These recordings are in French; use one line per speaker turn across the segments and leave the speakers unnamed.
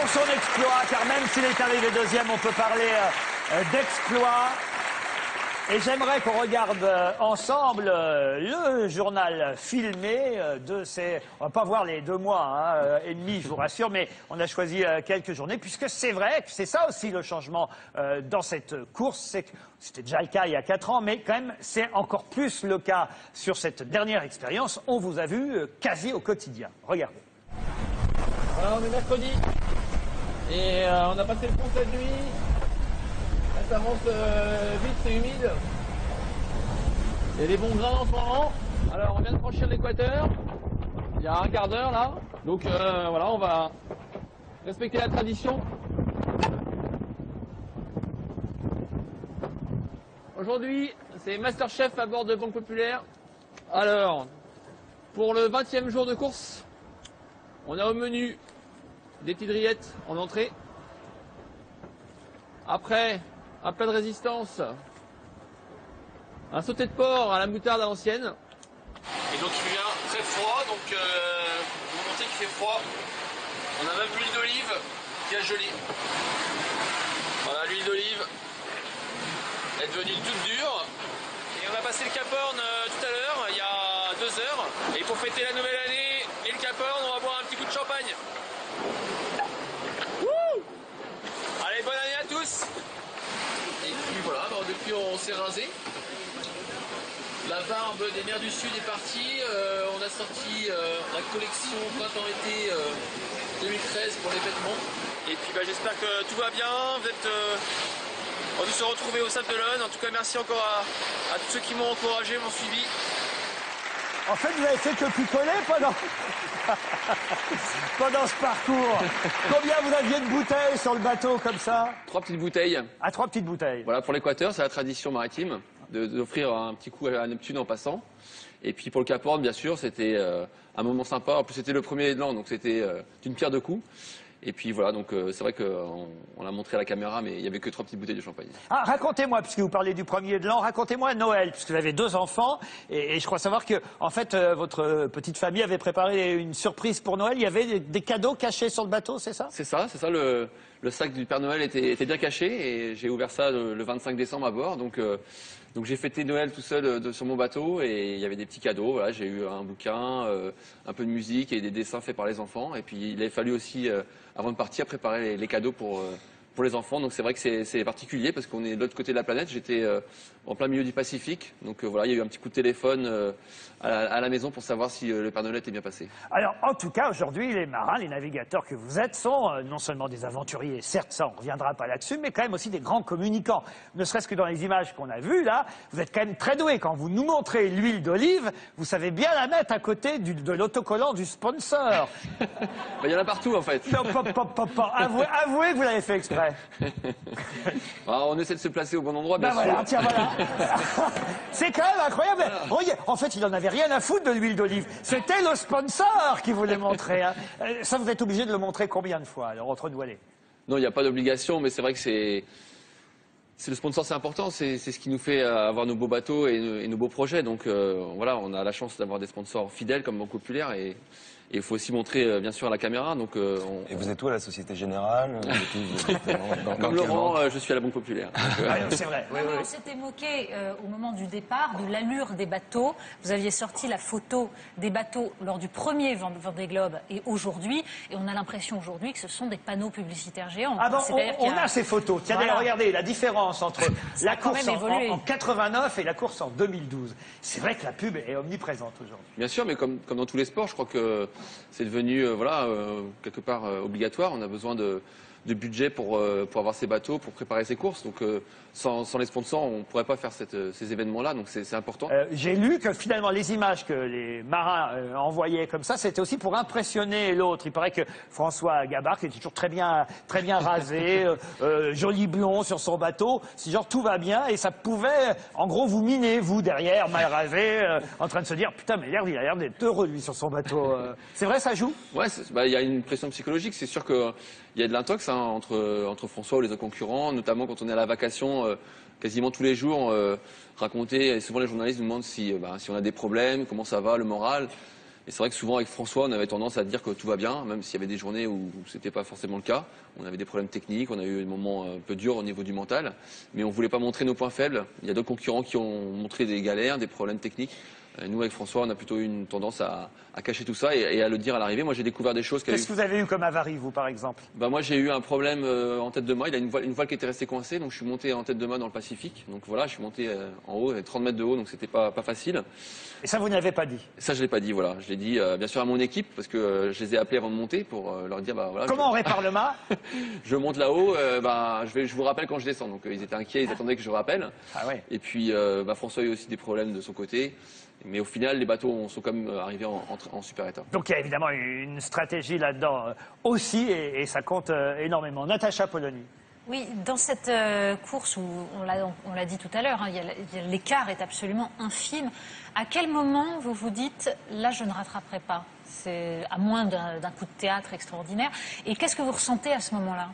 son exploit, car même s'il est arrivé deuxième, on peut parler d'exploit. Et j'aimerais qu'on regarde ensemble le journal filmé de ces... On va pas voir les 2 mois et demi, je vous rassure, mais on a choisi quelques journées, puisque c'est vrai que c'est ça aussi le changement dans cette course. C'est que c'était déjà le cas il y a 4 ans, mais quand même, c'est encore plus le cas sur cette dernière expérience. On vous a vu quasi au quotidien. Regardez.
Voilà, on est mercredi et on a passé le pont cette nuit. Là, ça avance vite, c'est humide. Il y a des bons grains en ce moment. Alors, on vient de franchir l'équateur. Il y a un quart d'heure là. Donc voilà, on va respecter la tradition. Aujourd'hui, c'est Masterchef à bord de Banque Populaire. Alors, pour le 20e jour de course, on a au menu des petites rillettes en entrée. Après, un plat de résistance, un sauté de porc à la moutarde à l'ancienne. Et donc il vient très froid, donc vous montez qu'il fait froid. On a même l'huile d'olive qui est jolie. Voilà, l'huile d'olive est devenue toute dure. Et on a passé le Cap Horn tout à l'heure, il y a 2 heures. Et pour fêter la nouvelle année et le Cap Horn, on va boire un petit coup de champagne. Wouh! Allez, bonne année à tous! Et puis voilà, alors depuis on s'est rasé. La barbe des mers du Sud est partie. On a sorti la collection printemps-été 2013 pour les vêtements. Et puis bah, j'espère que tout va bien. Vous êtes, on va se retrouver au Sable d'Olonne. En tout cas, merci encore à tous ceux qui m'ont encouragé, m'ont suivi.
En fait, vous avez fait que picoler pendant... pendant ce parcours. Combien vous aviez de bouteilles sur le bateau comme ça?
3 petites bouteilles.
Ah, 3 petites bouteilles.
Voilà, pour l'équateur, c'est la tradition maritime d'offrir un petit coup à Neptune en passant. Et puis pour le Cap Horn, bien sûr, c'était un moment sympa. En plus, c'était le premier de l'an, donc c'était d'une pierre deux coups. Et puis voilà, donc c'est vrai qu'on l'a montré à la caméra, mais il n'y avait que 3 petites bouteilles de champagne.
Ah, racontez-moi, puisque vous parlez du premier de l'an, racontez-moi Noël, puisque vous avez 2 enfants, et je crois savoir que, en fait, votre petite famille avait préparé une surprise pour Noël. Il y avait des cadeaux cachés sur le bateau, c'est ça?
C'est ça. Le sac du Père Noël était bien caché, et j'ai ouvert ça le 25 décembre à bord. Donc j'ai fêté Noël tout seul sur mon bateau, et il y avait des petits cadeaux. Voilà, j'ai eu un bouquin, un peu de musique et des dessins faits par les enfants. Et puis il a fallu aussi, avant de partir, préparer les cadeaux pour les enfants. Donc c'est vrai que c'est particulier parce qu'on est de l'autre côté de la planète. J'étais en plein milieu du Pacifique. Donc voilà, il y a eu un petit coup de téléphone à la maison pour savoir si le Père Noël était bien passé.
Alors, en tout cas, aujourd'hui, les marins, les navigateurs que vous êtes sont non seulement des aventuriers, certes, ça, on ne reviendra pas là-dessus, mais quand même aussi des grands communicants. Ne serait-ce que dans les images qu'on a vues, là, vous êtes quand même très doués. Quand vous nous montrez l'huile d'olive, vous savez bien la mettre à côté de l'autocollant du sponsor.
Il y en a partout, en fait.
Non, avouez que vous l'avez fait exprès.
On essaie de se placer au bon endroit, bien sûr.
Voilà, tiens, voilà. C'est quand même incroyable. Regarde, en fait, il en avait rien à foutre de l'huile d'olive. C'était le sponsor qui voulait montrer. Hein. Ça, vous êtes obligé de le montrer combien de fois, alors, entre nous, allez?
Non, il n'y a pas d'obligation, mais c'est vrai que c'est le sponsor, c'est important. C'est ce qui nous fait avoir nos beaux bateaux et nos beaux projets. Donc voilà, on a la chance d'avoir des sponsors fidèles comme Banque Populaire, et il faut aussi montrer, bien sûr, à la caméra. Donc,
Et vous êtes où à la Société Générale?
Comme Laurent, je suis à la Banque Populaire.
C'est vrai. Oui, oui.
On s'était moqué au moment du départ de l'allure des bateaux. Vous aviez sorti la photo des bateaux lors du premier Vendée Globe et aujourd'hui. Et on a l'impression aujourd'hui que ce sont des panneaux publicitaires géants.
Ah bon, on a ces photos. Tiens,
Voilà.
Regardez la différence entre la course
évolué.
en 89 et la course en 2012. C'est vrai que la pub est omniprésente aujourd'hui.
Bien sûr, mais comme dans tous les sports, je crois que c'est devenu quelque part obligatoire. On a besoin de budget pour avoir ces bateaux, pour préparer ces courses. Donc sans les sponsors, on ne pourrait pas faire ces événements-là. Donc c'est important.
J'ai lu que finalement les images que les marins envoyaient comme ça, c'était aussi pour impressionner l'autre. Il paraît que François Gabard, qui était toujours très bien rasé, joli blond sur son bateau, c'est genre tout va bien et ça pouvait, en gros, vous miner, vous derrière, mal rasé, en train de se dire putain mais il a l'air d'être heureux lui sur son bateau. C'est vrai, ça joue?
Ouais, il y a une pression psychologique. C'est sûr que il y a de l'intox entre François ou les autres concurrents, notamment quand on est à la vacation quasiment tous les jours, raconter. Et souvent les journalistes nous demandent si on a des problèmes, comment ça va, le moral. Et c'est vrai que souvent avec François, on avait tendance à dire que tout va bien, même s'il y avait des journées où c'était pas forcément le cas. On avait des problèmes techniques, on a eu des moments un peu durs au niveau du mental, mais on voulait pas montrer nos points faibles. Il y a d'autres concurrents qui ont montré des galères, des problèmes techniques. Nous, avec François, on a plutôt eu une tendance à cacher tout ça et à le dire à l'arrivée. Moi, j'ai découvert des choses.
Qu'est-ce que vous avez eu comme avarie, vous, par exemple?
Moi, j'ai eu un problème en tête de mât. Il a une voile qui était restée coincée, donc je suis monté en tête de mât dans le Pacifique. Donc voilà, je suis monté en haut, 30 mètres de haut, donc c'était pas facile.
Et ça, vous n'avez pas dit?
Ça, je l'ai pas dit, voilà. Je l'ai dit, bien sûr, à mon équipe, parce que je les ai appelés avant de monter pour leur dire, voilà.
Comment on répare le mât?
Je monte là-haut, je vous rappelle quand je descends. Donc ils étaient inquiets, ils attendaient que je rappelle.
Ah ouais.
Et puis François a eu aussi des problèmes de son côté. Mais au final, les bateaux sont quand même arrivés en super état.
Donc il y a évidemment une stratégie là-dedans aussi, et ça compte énormément. Natacha Polony.
Oui, dans cette course où on l'a dit tout à l'heure, l'écart est absolument infime. À quel moment vous vous dites là je ne rattraperai pas? C'est à moins d'un coup de théâtre extraordinaire. Et qu'est-ce que vous ressentez à ce moment-là?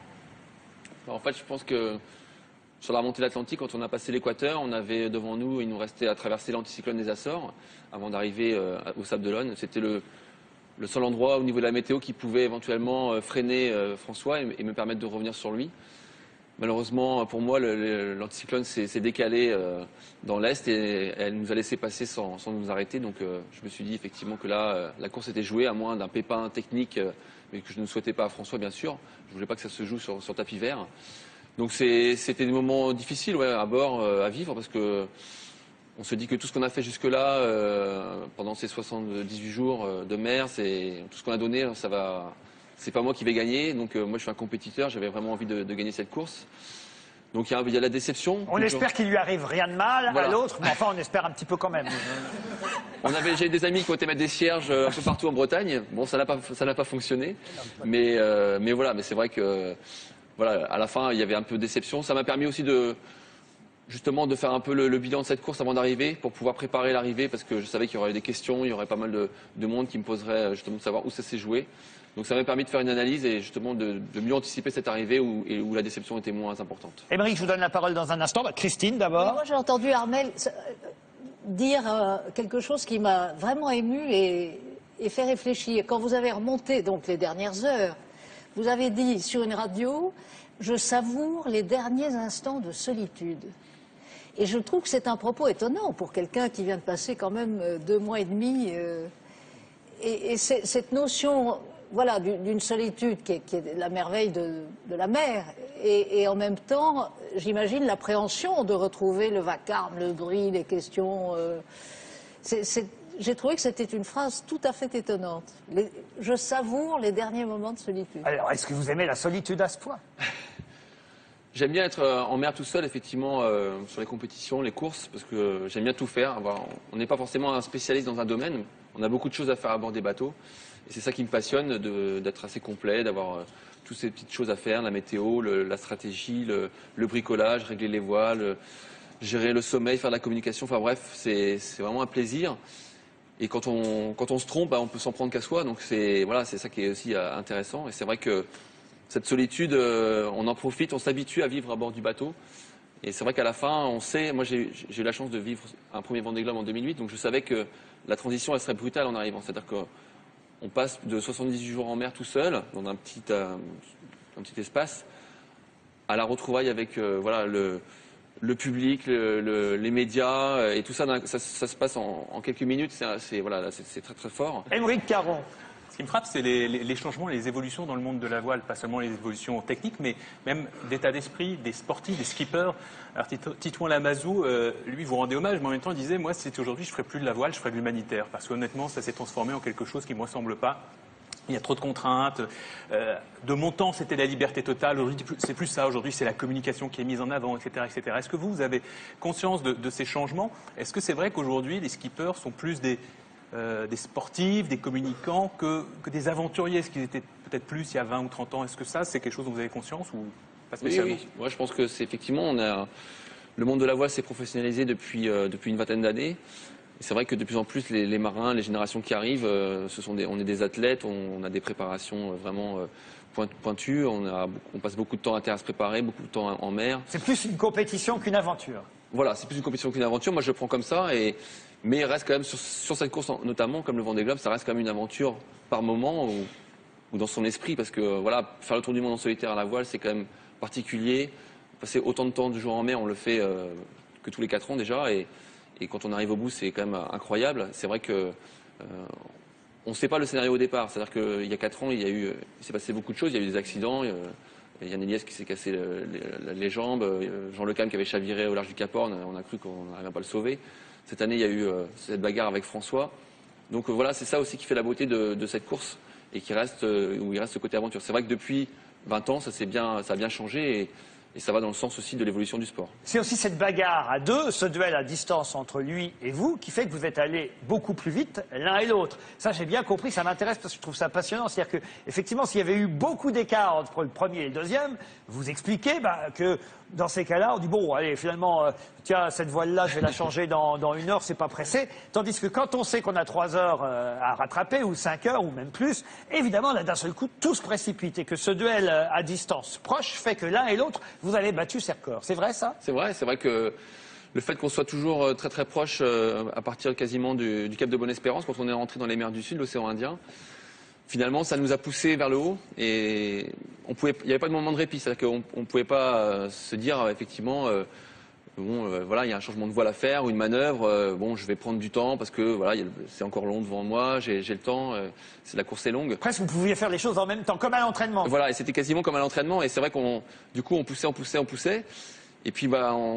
En fait, je pense que sur la remontée de l'Atlantique, quand on a passé l'équateur, on avait devant nous, il nous restait à traverser l'anticyclone des Açores avant d'arriver au Sable d'Olonne. C'était le seul endroit au niveau de la météo qui pouvait éventuellement freiner François et me permettre de revenir sur lui. Malheureusement, pour moi, l'anticyclone s'est décalé dans l'est et elle nous a laissé passer sans nous arrêter. Donc je me suis dit effectivement que là, la course était jouée, à moins d'un pépin technique, mais que je ne souhaitais pas à François, bien sûr. Je ne voulais pas que ça se joue sur tapis vert. Donc c'était des moments difficiles à bord, à vivre, parce que on se dit que tout ce qu'on a fait jusque-là, pendant ces 78 jours de mer, tout ce qu'on a donné, c'est pas moi qui vais gagner. Donc moi je suis un compétiteur, j'avais vraiment envie de gagner cette course. Donc il y a la déception.
On espère qu'il lui arrive rien de mal
Voilà.
à l'autre, mais enfin on espère un petit peu quand même.
J'ai des amis qui ont été mettre des cierges un peu partout en Bretagne. Bon, ça n'a pas fonctionné, mais voilà. Mais c'est vrai que voilà, à la fin il y avait un peu de déception. Ça m'a permis aussi justement de faire un peu le bilan de cette course avant d'arriver, pour pouvoir préparer l'arrivée, parce que je savais qu'il y aurait des questions, il y aurait pas mal de monde qui me poserait justement de savoir où ça s'est joué. Donc ça m'a permis de faire une analyse et justement de mieux anticiper cette arrivée où la déception était moins importante.
Émeric, je vous donne la parole dans un instant. Christine d'abord.
Moi j'ai entendu Armel dire quelque chose qui m'a vraiment ému et fait réfléchir. Quand vous avez remonté donc les dernières heures, vous avez dit sur une radio, je savoure les derniers instants de solitude. Et je trouve que c'est un propos étonnant pour quelqu'un qui vient de passer quand même 2 mois et demi. Et cette notion, voilà, d'une solitude qui est la merveille de la mer, et en même temps, j'imagine l'appréhension de retrouver le vacarme, le bruit, les questions. J'ai trouvé que c'était une phrase tout à fait étonnante. Je savoure les derniers moments de solitude.
Alors, est-ce que vous aimez la solitude à ce point?
J'aime bien être en mer tout seul, effectivement, sur les compétitions, les courses, parce que j'aime bien tout faire. On n'est pas forcément un spécialiste dans un domaine, on a beaucoup de choses à faire à bord des bateaux. Et c'est ça qui me passionne, d'être assez complet, d'avoir toutes ces petites choses à faire, la météo, la stratégie, le bricolage, régler les voiles, gérer le sommeil, faire de la communication. Enfin bref, c'est vraiment un plaisir. Et quand on se trompe, on peut s'en prendre qu'à soi. Donc c'est ça qui est aussi intéressant. Et c'est vrai que cette solitude, on en profite, on s'habitue à vivre à bord du bateau. Et c'est vrai qu'à la fin, on sait, moi j'ai eu la chance de vivre un premier Vendée Globe en 2008, donc je savais que la transition elle serait brutale en arrivant. C'est-à-dire qu'on passe de 78 jours en mer tout seul, dans un petit espace, à la retrouvaille avec le public, les médias, et tout ça, ça se passe en quelques minutes, c'est très très fort.
Émeric Caron.
Ce qui me frappe, c'est les changements, les évolutions dans le monde de la voile, pas seulement les évolutions techniques, mais même d'état d'esprit des sportifs, des skippers. Alors Titouan Lamazou, lui, vous rendez hommage, mais en même temps, il disait, moi, si c'était aujourd'hui, je ferais plus de la voile, je ferais de l'humanitaire, parce qu'honnêtement, ça s'est transformé en quelque chose qui ne me ressemble pas. Il y a trop de contraintes. De mon temps, c'était la liberté totale. Aujourd'hui, c'est plus ça. Aujourd'hui, c'est la communication qui est mise en avant, etc., etc. Est-ce que vous avez conscience de ces changements? Est-ce que c'est vrai qu'aujourd'hui, les skippers sont plus des sportifs, des communicants que des aventuriers, ce qu'ils étaient peut-être plus il y a 20 ou 30 ans? Est-ce que ça, c'est quelque chose dont vous avez conscience ou pas spécialement?
Oui. Moi, je pense que c'est effectivement, le monde de la voile s'est professionnalisé depuis une vingtaine d'années. C'est vrai que de plus en plus, les marins, les générations qui arrivent, on est des athlètes, on a des préparations vraiment pointues, on passe beaucoup de temps à terre à se préparer, beaucoup de temps en mer.
C'est plus une compétition qu'une aventure.
Voilà, c'est plus une compétition qu'une aventure. Moi, je le prends comme ça. Mais il reste quand même, sur cette course notamment, comme le Vendée Globe, ça reste quand même une aventure par moment ou dans son esprit. Parce que voilà, faire le tour du monde en solitaire à la voile, c'est quand même particulier. Passer autant de temps du jour en mer, on le fait que tous les 4 ans déjà. Et quand on arrive au bout, c'est quand même incroyable. C'est vrai que on ne sait pas le scénario au départ. C'est-à-dire qu'il y a 4 ans, il s'est passé beaucoup de choses. Il y a eu des accidents. Yann Eliès qui s'est cassé les jambes. Jean Le Cam qui avait chaviré au large du Cap Horn. On a cru qu'on n'arrivait pas à le sauver. Cette année, il y a eu cette bagarre avec François. Donc voilà, c'est ça aussi qui fait la beauté de cette course et où il reste ce côté aventure. C'est vrai que depuis 20 ans, ça a bien changé et ça va dans le sens aussi de l'évolution du sport.
C'est aussi cette bagarre à deux, ce duel à distance entre lui et vous, qui fait que vous êtes allés beaucoup plus vite l'un et l'autre. Ça, j'ai bien compris, ça m'intéresse parce que je trouve ça passionnant. C'est-à-dire que, effectivement, s'il y avait eu beaucoup d'écart entre le premier et le deuxième, vous expliquez que dans ces cas-là, on dit bon, allez, finalement, tiens, cette voile-là, je vais la changer dans 1 heure, c'est pas pressé. Tandis que quand on sait qu'on a 3 heures à rattraper, ou 5 heures, ou même plus, évidemment, là, d'un seul coup, tout se précipite et que ce duel à distance proche fait que l'un et l'autre, vous avez battu ces records. C'est vrai, ça?
C'est vrai que le fait qu'on soit toujours très très proche, à partir quasiment du Cap de Bonne-Espérance, quand on est rentré dans les mers du Sud, l'océan Indien, finalement, ça nous a poussé vers le haut et il n'y avait pas de moment de répit. C'est-à-dire qu'on ne pouvait pas se dire, effectivement, voilà, il y a un changement de voile à faire ou une manœuvre. Bon, je vais prendre du temps parce que voilà, c'est encore long devant moi, j'ai le temps. La course est longue.
Presque, vous pouviez faire les choses en même temps, comme à l'entraînement.
Voilà, et c'était quasiment comme à l'entraînement. Et c'est vrai on poussait. Et puis,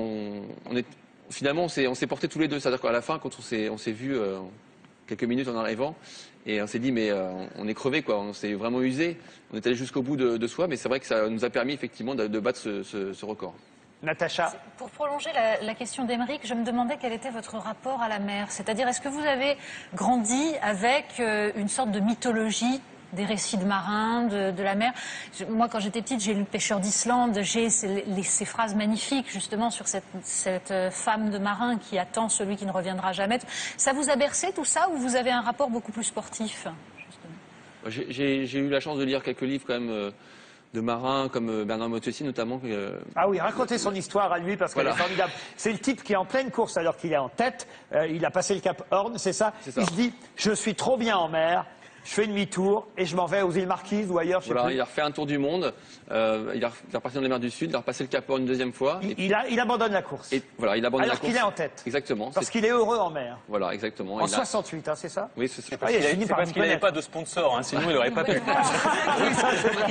finalement, on s'est portés tous les deux. C'est-à-dire qu'à la fin, quand on s'est vus quelques minutes en arrivant, et on s'est dit, mais on est crevé, quoi. On s'est vraiment usé. On est allé jusqu'au bout de soi, mais c'est vrai que ça nous a permis effectivement de battre ce record.
Natacha.
Pour prolonger la question d'Aymeric, je me demandais quel était votre rapport à la mer. C'est-à-dire, est-ce que vous avez grandi avec une sorte de mythologie des récits de marins, de la mer? Moi, quand j'étais petite, j'ai lu Le Pêcheur d'Islande, j'ai ces phrases magnifiques, justement, sur cette femme de marin qui attend celui qui ne reviendra jamais. Ça vous a bercé, tout ça, ou vous avez un rapport beaucoup plus sportif, justement?
J'ai eu la chance de lire quelques livres, quand même, de marins, comme Bernard Montessi, notamment.
Ah oui, racontez son histoire à lui, parce qu'elle est formidable. C'est le type qui est en pleine course, alors qu'il est en tête. Il a passé le Cap Horn, c'est ça?
C'est ça.
Il se dit, je suis trop bien en mer. Je fais demi-tour et je m'en vais aux îles Marquises ou ailleurs.
Voilà, il a refait un tour du monde. Il est reparti dans les mers du Sud. Il a repassé le Cap Horn une deuxième fois.
Il abandonne la course.
Et voilà, il abandonne la
alors
course.
qu'il est en tête.
Exactement.
Parce qu'il est heureux en mer.
Voilà, exactement.
En 68, hein, c'est ça?
Oui, c'est ça.
Ah, il
C'est parce qu'il n'avait pas de sponsor, hein, sinon il n'aurait pas pu.
Oui, ça, c'est vrai.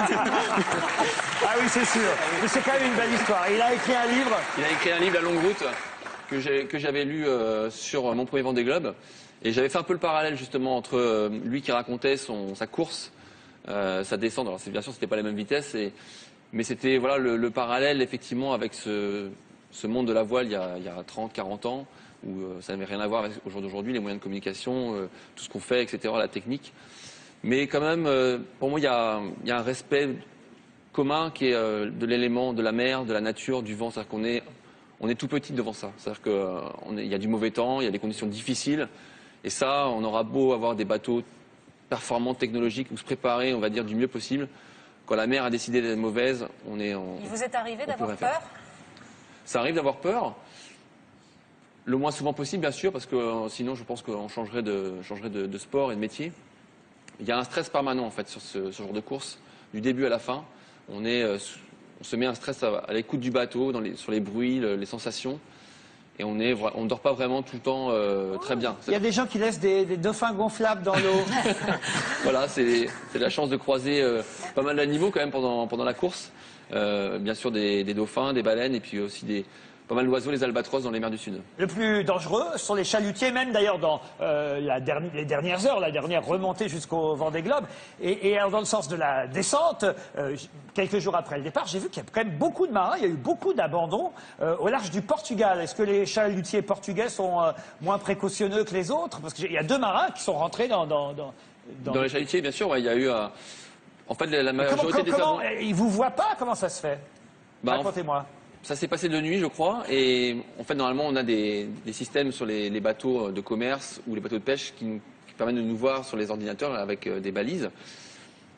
Ah oui, c'est sûr. Mais c'est quand même une belle histoire. Il a écrit un livre.
Il a écrit un livre, La Longue Route, que j'avais lu sur mon premier Vendée Globe. Et j'avais fait un peu le parallèle justement entre lui qui racontait sa course, sa descente. Alors bien sûr, c'était pas la même vitesse, mais c'était voilà le parallèle effectivement avec ce monde de la voile il y a 30, 40 ans où ça n'avait rien à voir avec au jour d'aujourd'hui, les moyens de communication, tout ce qu'on fait, etc., la technique. Mais quand même, pour moi, il y a un respect commun qui est de l'élément, de la mer, de la nature, du vent. C'est-à-dire on est tout petit devant ça. C'est-à-dire qu'il y a du mauvais temps, il y a des conditions difficiles. Et ça, on aura beau avoir des bateaux performants, technologiques, ou se préparer, on va dire, du mieux possible. Quand la mer a décidé d'être mauvaise,
Il vous est arrivé d'avoir peur?
Ça arrive d'avoir peur. Le moins souvent possible, bien sûr, parce que sinon, je pense qu'on changerait de sport et de métier. Il y a un stress permanent, en fait, sur ce genre de course. Du début à la fin, on se met un stress à l'écoute du bateau, sur les bruits, les sensations. Et on ne dort pas vraiment tout le temps très bien.
Il y a des gens qui laissent des dauphins gonflables dans l'eau.
Voilà, c'est la chance de croiser pas mal d'animaux quand même pendant la course. Bien sûr des dauphins, des baleines et puis aussi pas mal d'oiseaux, les albatros dans les mers du Sud.
Le plus dangereux sont les chalutiers, même d'ailleurs dans les dernières heures, la dernière remontée jusqu'au Vendée Globe. Et alors dans le sens de la descente, quelques jours après le départ, j'ai vu qu'il y a quand même beaucoup de marins, il y a eu beaucoup d'abandons au large du Portugal. Est-ce que les chalutiers portugais sont moins précautionneux que les autres? Parce qu'il y a 2 marins qui sont rentrés dans
les chalutiers, bien sûr, ouais, il y a eu en fait la majorité des abandons.
Ils vous voient pas? Comment ça se fait? Racontez-moi.
Ça s'est passé de nuit, je crois, et en fait, normalement, on a des systèmes sur les bateaux de commerce ou les bateaux de pêche qui permettent de nous voir sur les ordinateurs avec des balises.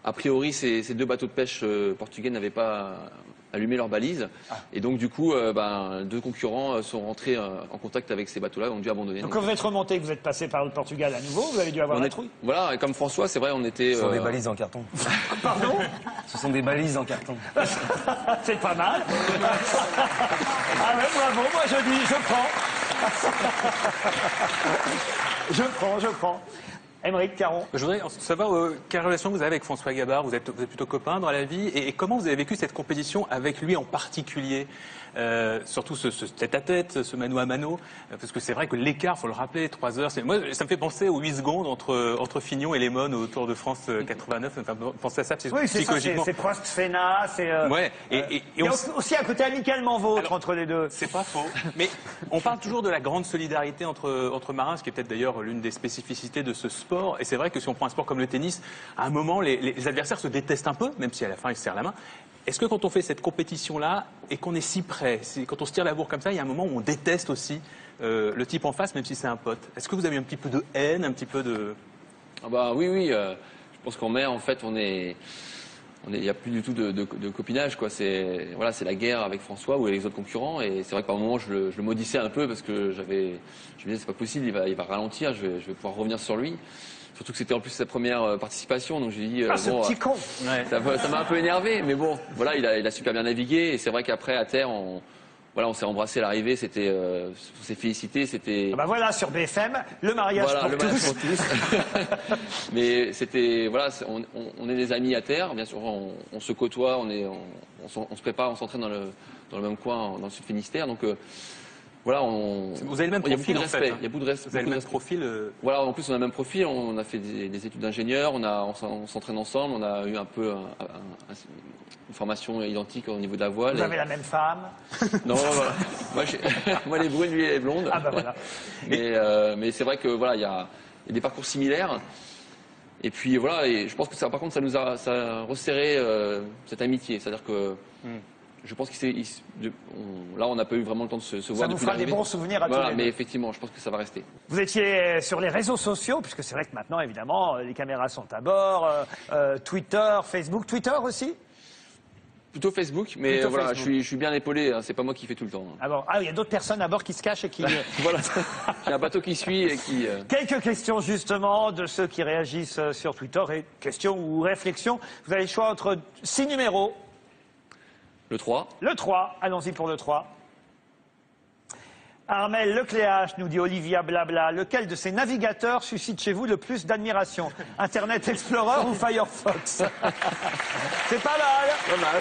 a priori, ces deux bateaux de pêche portugais n'avaient pas allumé leurs balises. Et donc, du coup, deux concurrents sont rentrés en contact avec ces bateaux-là et ont dû abandonner.
Donc, quand vous êtes remonté, que vous êtes passé par le Portugal à nouveau, vous avez dû avoir la trouille.
Voilà, et comme François, c'est vrai, on était...
Ce sont des balises en carton.
Pardon?
Ce sont des balises en carton.
C'est pas mal. Ah ouais, bravo, moi je dis, je prends. Je prends. Aymeric Caron.
Je voudrais savoir quelle relation vous avez avec François Gabard. Vous êtes plutôt copains dans la vie. Et comment vous avez vécu cette compétition avec lui en particulier, surtout ce tête-à-tête, ce mano à mano. Parce que c'est vrai que l'écart, il faut le rappeler, 3 heures. Moi, ça me fait penser aux 8 secondes entre Fignon et Lemon au Tour de France 89. Enfin, pensez à ça
Oui, c'est ça, c'est Prost, Senna.
Ouais.
Il y a aussi un côté amicalement vôtre entre les deux.
C'est pas faux. Mais on parle toujours de la grande solidarité entre marins, ce qui est peut-être d'ailleurs l'une des spécificités de ce sport. Et c'est vrai que si on prend un sport comme le tennis, à un moment, les adversaires se détestent un peu, même si à la fin ils se serrent la main. Est-ce que quand on fait cette compétition-là et qu'on est si près, quand on se tire la bourre comme ça, il y a un moment où on déteste aussi le type en face, même si c'est un pote? Est-ce que vous avez un petit peu de haine, un petit peu de...
Ah bah oui. Je pense qu'en mer, en fait, il n'y a plus du tout de copinage, quoi. C'est la guerre avec François ou avec les autres concurrents. Et c'est vrai que par moments, je le maudissais un peu parce que je me disais, c'est pas possible, il va ralentir, je vais pouvoir revenir sur lui. Surtout que c'était en plus sa première participation, donc j'ai dit
ce petit con.
Ça m'a un peu énervé, mais bon, voilà, il a super bien navigué. Et c'est vrai qu'après, à terre, on s'est embrassé à l'arrivée, on s'est félicité, c'était...
Ah bah voilà, sur BFM, le mariage pour tous.
Mais c'était, on est des amis à terre, bien sûr, on se côtoie, on se prépare, on s'entraîne dans le même coin, dans le sud Finistère, donc
Vous avez le même profil, en fait.
Il y a beaucoup de respect.
Vous avez le même profil.
Voilà, en plus on a le même profil, on a fait des études d'ingénieur, on s'entraîne ensemble, on a eu un peu une formation identique au niveau de la voile.
Vous avez la même femme?
Non, voilà. Moi les brunes, lui les blondes.
Ah bah voilà.
Mais c'est vrai que voilà, il y a des parcours similaires. Et puis voilà, et je pense que ça, par contre, ça a resserré cette amitié. C'est-à-dire que je pense là, on n'a pas eu vraiment le temps de se voir.
Ça nous fera des bons souvenirs à tous les deux.
Mais effectivement, je pense que ça va rester.
Vous étiez sur les réseaux sociaux, puisque c'est vrai que maintenant, évidemment, les caméras sont à bord, Twitter, Facebook, Twitter aussi?
Plutôt Facebook, mais
Plutôt
voilà,
Facebook.
je suis bien épaulé, hein, c'est pas moi qui fais tout le temps.
Ah bon, il y a d'autres personnes à bord qui se cachent et qui...
Voilà, j'ai un bateau qui suit et qui...
Quelques questions justement de ceux qui réagissent sur Twitter, et questions ou réflexions. Vous avez le choix entre 6 numéros.
Le 3.
Le 3, allons-y pour le 3. Armel Lecléache, nous dit Olivia Blabla, lequel de ces navigateurs suscite chez vous le plus d'admiration? Internet Explorer ou Firefox? C'est pas mal.
Pas mal.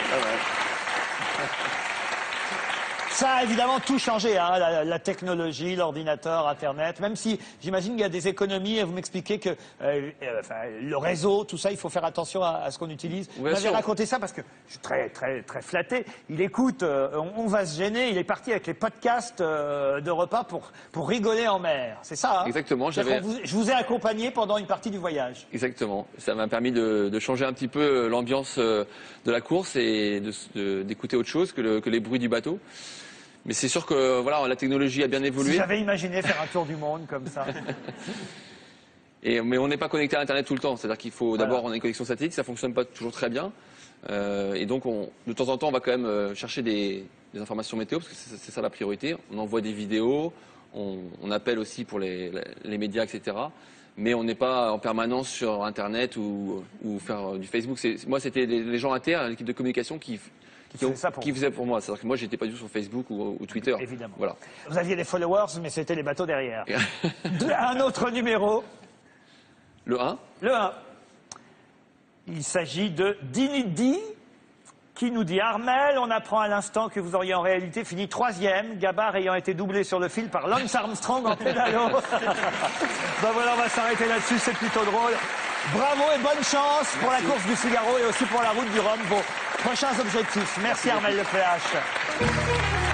Ça a évidemment tout changé, hein, la technologie, l'ordinateur, Internet, même si j'imagine qu'il y a des économies, et vous m'expliquez que le réseau, tout ça, il faut faire attention à ce qu'on utilise. Vous m'avez raconté ça parce que je suis très, très, très flatté. Il écoute, on va se gêner, il est parti avec les podcasts de repas pour rigoler en mer. C'est ça, hein?
Exactement.
Je vous ai accompagné pendant une partie du voyage.
Exactement. Ça m'a permis de changer un petit peu l'ambiance de la course et d'écouter autre chose que les bruits du bateau. Mais c'est sûr que voilà, la technologie a bien évolué.
Si j'avais imaginé faire un tour du monde comme ça.
Mais on n'est pas connecté à Internet tout le temps. C'est-à-dire qu'il faut d'abord, on a une connexion satellite, ça fonctionne pas toujours très bien. Et donc, de temps en temps, on va quand même chercher des informations météo, parce que c'est ça la priorité. On envoie des vidéos, on appelle aussi pour les médias, etc. Mais on n'est pas en permanence sur Internet ou faire du Facebook. Moi, c'était les gens à terre, l'équipe de communication qui faisait pour moi. C'est-à-dire que moi, j'étais pas du tout sur Facebook ou Twitter.
Évidemment.
Voilà.
Vous aviez des followers, mais c'était les bateaux derrière. Un autre numéro.
Le 1.
Le 1. Il s'agit de Dinidi, qui nous dit Armel, on apprend à l'instant que vous auriez en réalité fini 3e, Gabard ayant été doublé sur le fil par Lance Armstrong en pédalo. Ben voilà, on va s'arrêter là-dessus, c'est plutôt drôle. Bravo et bonne chance pour la course du Figaro et aussi pour la route du Rhum, vos prochains objectifs. Merci Armel Lecléache.